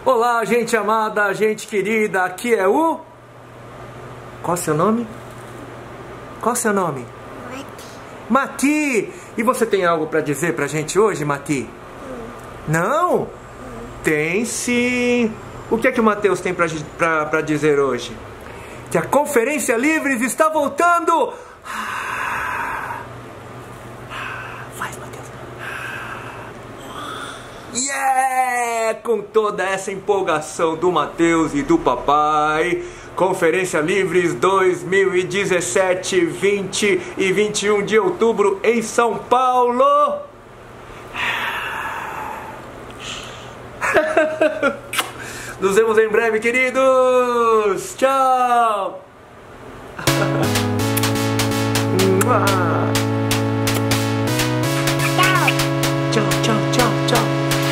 Olá, gente amada, gente querida, aqui é o... Qual é o seu nome? Qual é o seu nome? Mati! E você tem algo para dizer pra gente hoje, Mati? Não? Tem sim! O que é que o Matheus tem pra dizer hoje? Que a Conferência Livres está voltando! Faz, Matheus! Yeah! Com toda essa empolgação do Matheus e do papai, Conferência Livres 2017, 20 e 21 de outubro em São Paulo! Nos vemos em breve, queridos! Tchau! Tchau, tchau, tchau, tchau!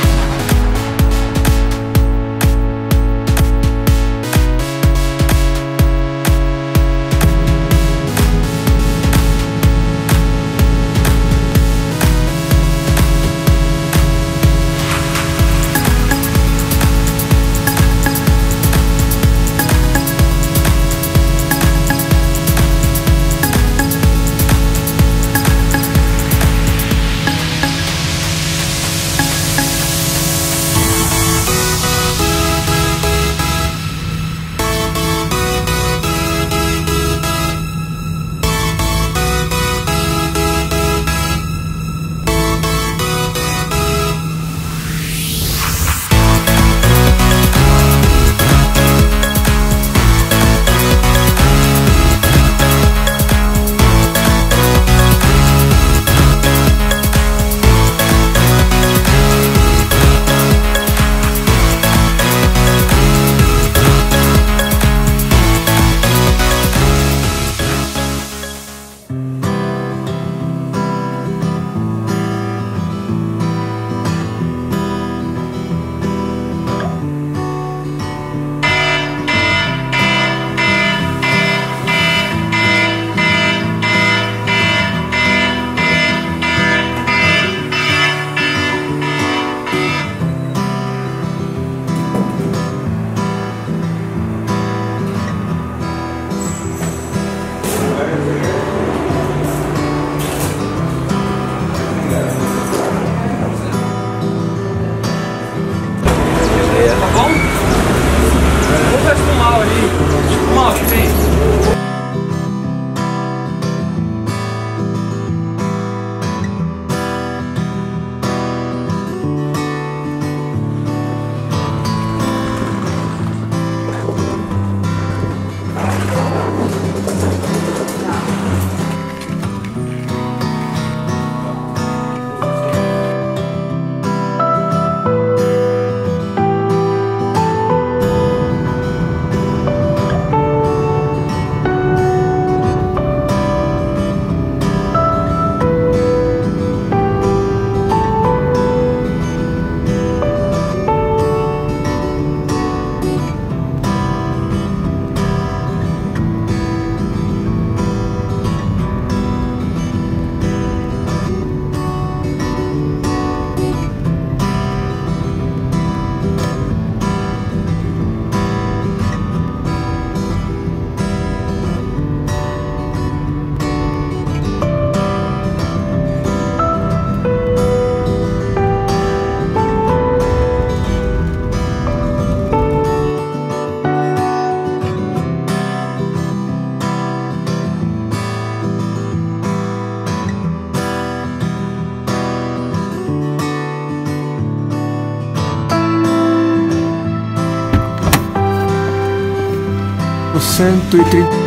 O 130.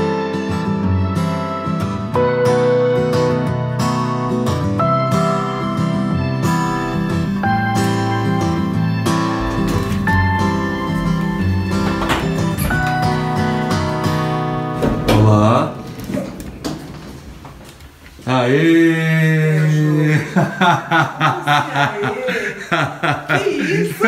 Olá. Aê! Que isso?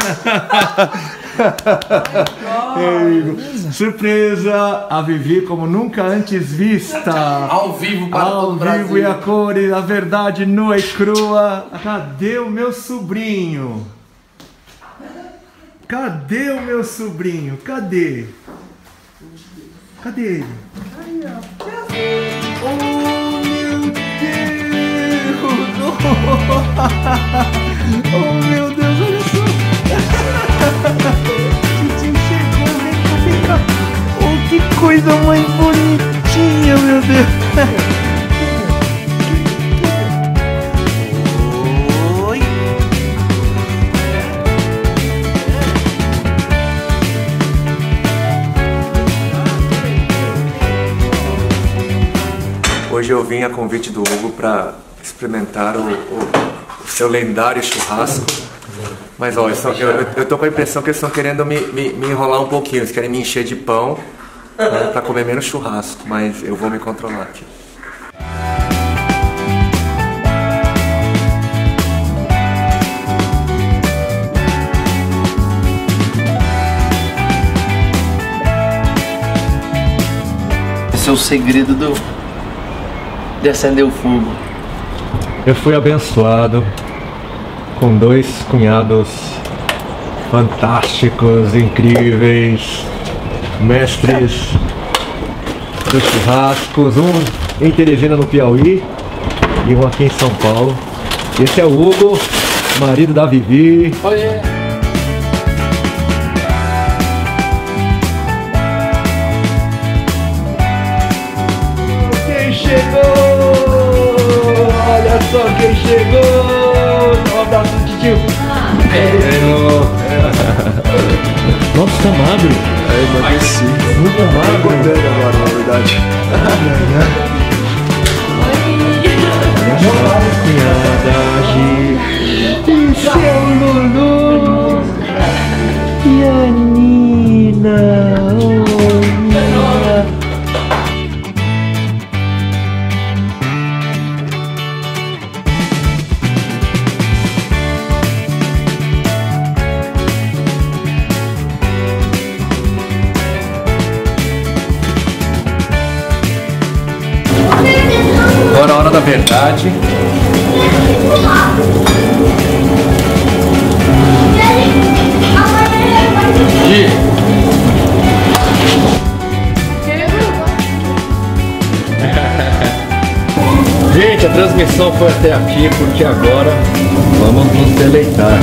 Surpresa! A Vivi como nunca antes vista. Ao vivo para todo o Brasil. Ao vivo e a cores, a verdade nua e crua. Cadê o meu sobrinho? Cadê o meu sobrinho? Cadê? Cadê ele? Oh, meu Deus! Oh, meu Deus, olha só! Titio chegou, vem cá! Oh, que coisa mais bonitinha, meu Deus! Oi! Hoje eu vim a convite do Hugo para experimentar o seu lendário churrasco. Mas ó, eu tô com a impressão que eles estão querendo me enrolar um pouquinho. Eles querem me encher de pão, né, para comer menos churrasco. Mas eu vou me controlar aqui. Esse é o segredo de acender o fogo. Eu fui abençoado com 2 cunhados fantásticos, incríveis, mestres dos churrascos, um em Teresina, no Piauí, e um aqui em São Paulo. Esse é o Hugo, marido da Vivi. Olha. Quem chegou? Olha só quem chegou! Dá um abraço pro tio. Nossa, tá magro. Emagreci. Muito magro. Engordando agora, na verdade. Isso é o Lulu e a Nina. Oh, Nina. Agora a hora da verdade. Gente, a transmissão foi até aqui porque agora vamos nos deleitar.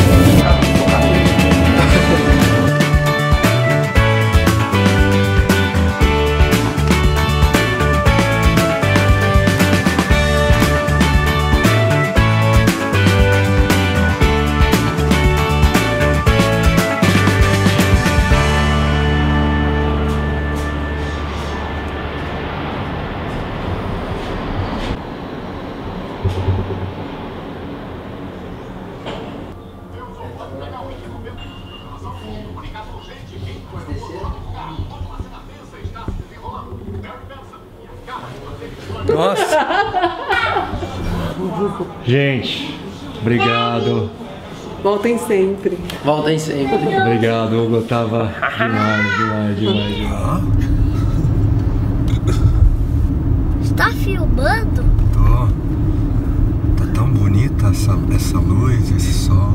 Nossa! Gente, obrigado. Voltem sempre. Voltem sempre. Obrigado, Hugo. Tava demais. Está filmando? Tô. Tá tão bonita essa luz, esse sol.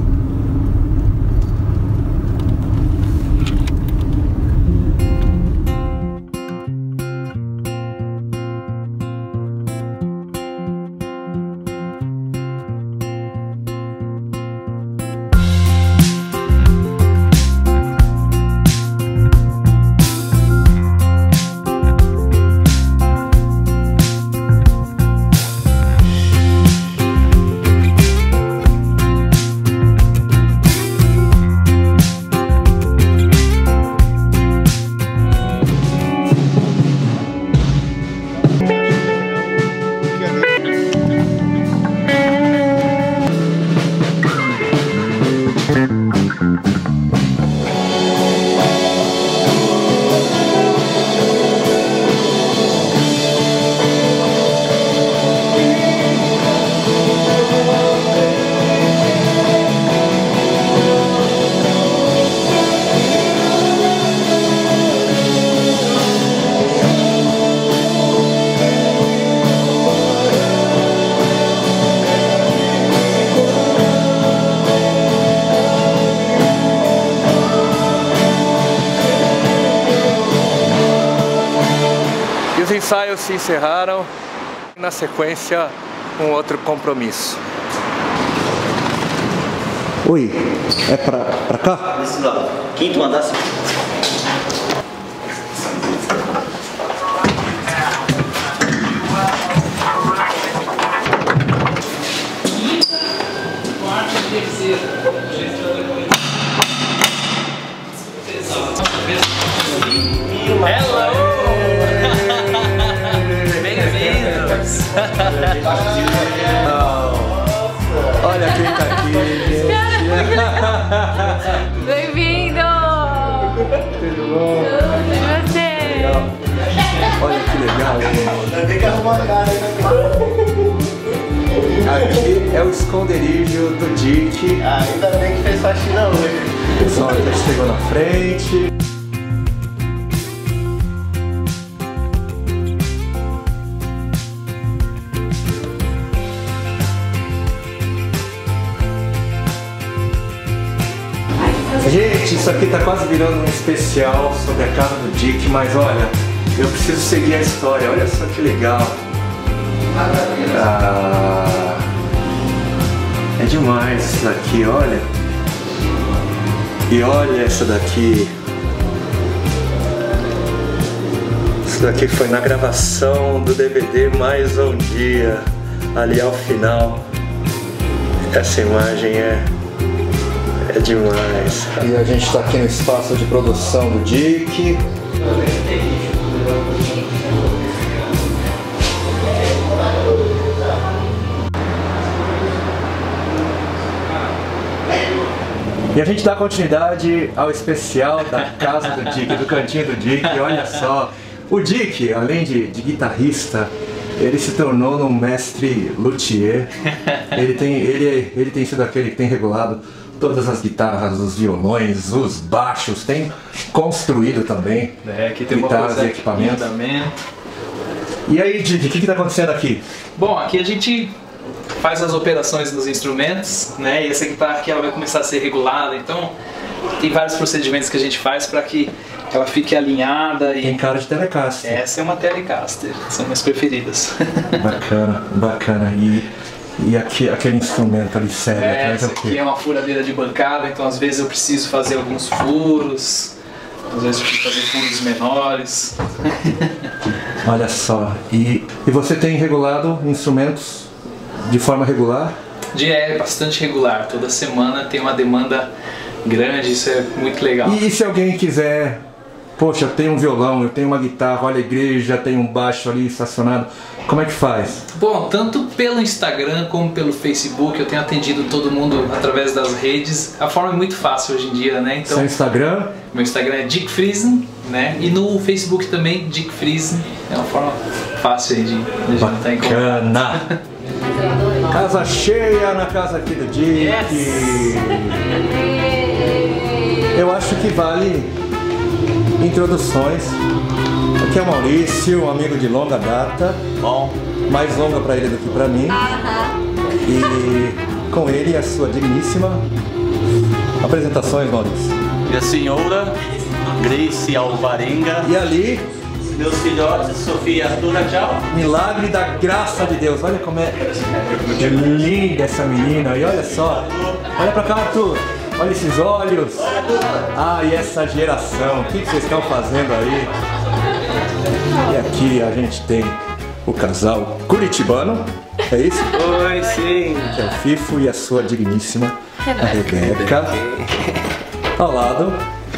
ensaios se encerraram. Na sequência, um outro compromisso. Oi, é pra cá? Desse lado. Quinto andar. Hello! Bem-vindos! Olha quem tá aqui, gente. Bem-vindo! Tudo bom? E você? Olha que legal, gente. Tem que arrumar a cara Aqui é o esconderijo do Dick. ainda bem que fez faxina hoje. O pessoal já chegou na frente. Gente, isso aqui tá quase virando um especial sobre a casa do Dick, mas olha, eu preciso seguir a história, olha só que legal. É demais isso daqui, olha. E olha essa daqui. Isso daqui foi na gravação do DVD Mais Um Dia, ali ao final. Essa imagem é demais. E a gente está aqui no espaço de produção do Dick. E a gente dá continuidade ao especial da casa do Dick, do cantinho do Dick. Olha só, o Dick, além de guitarrista, ele se tornou um mestre luthier. Ele tem sido aquele que tem regulado todas as guitarras, os violões, os baixos, tem construído também Aqui tem uma guitarras coisa e equipamentos. em andamento. E aí, Dick, o que está acontecendo aqui? Bom, aqui a gente faz as operações dos instrumentos, né? E essa guitarra aqui ela vai começar a ser regulada, então tem vários procedimentos que a gente faz para que ela fique alinhada. Tem cara de Telecaster. Essa é uma Telecaster, são minhas preferidas. Bacana, bacana. E aqui, aquele instrumento ali sério atrás é Essa o quê? aqui é uma furadeira de bancada, então às vezes eu preciso fazer alguns furos, às vezes eu preciso fazer furos menores. Olha só, e você tem regulado instrumentos de forma regular? É bastante regular, toda semana tem uma demanda grande, isso é muito legal. E se alguém quiser, poxa, eu tenho um violão, eu tenho uma guitarra, olha a igreja, tem um baixo ali estacionado, como é que faz? Bom, tanto pelo Instagram como pelo Facebook eu tenho atendido todo mundo através das redes. A forma é muito fácil hoje em dia, né? Então, Seu Instagram? meu Instagram é Dick Friesen, né? E no Facebook também, Dick Friesen. É uma forma fácil aí de juntar em contato. Bacana! Casa cheia na casa aqui do Dick. Eu acho que vale introduções. Aqui é o Maurício, um amigo de longa data. Bom. Mais longa para ele do que para mim. E com ele a sua digníssima apresentações, Maurício. E a senhora Grace Alvarenga. E ali, Meus filhotes, Sofia e Arthur, tchau. milagre da graça de Deus. Olha como é linda essa menina. E olha só, olha pra cá, Arthur. Olha esses olhos. Ah, e essa geração. O que vocês estão fazendo aí? E aqui a gente tem o casal curitibano. É isso? Oi, sim. Que é o Fifo e a sua digníssima a Rebeca. Ao lado,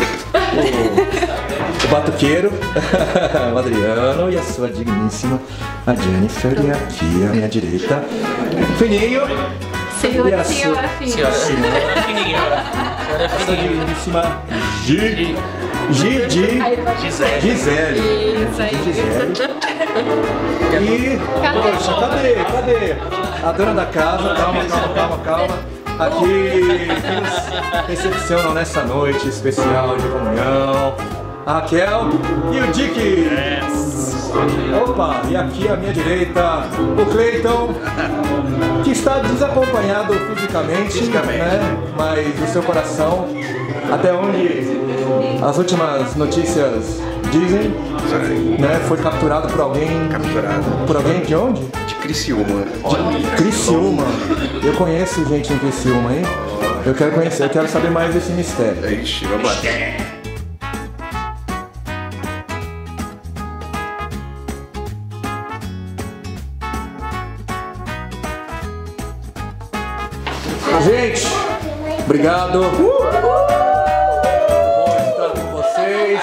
o batuqueiro, o Adriano, e a sua digníssima a Jennifer. E aqui à minha direita, o Fininho. E a Senhora Fininho. a sua digníssima Gisele. E, poxa, cadê? A dona da casa, calma. Aqui nos recepcionam nessa noite especial de comunhão a Raquel e o Dick. Opa, e aqui à minha direita o Cleiton, que está desacompanhado fisicamente, né? Mas o seu coração, até onde As últimas notícias dizem, né? Foi capturado por alguém. Capturado. Por alguém de onde? De Criciúma. Criciúma. Eu conheço gente em Criciúma, hein? Eu quero conhecer, eu quero saber mais desse mistério. Ixi, vamos lá. Gente, obrigado. Muito bom estar com vocês.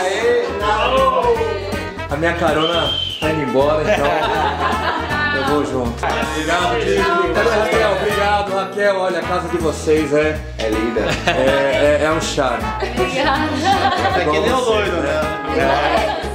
A minha carona tá indo embora, então eu vou junto. Obrigado, Kiki. Cadê a Raquel? Obrigado, Raquel. Olha, a casa de vocês é linda. É um charme. Obrigada. É que nem o doido, né?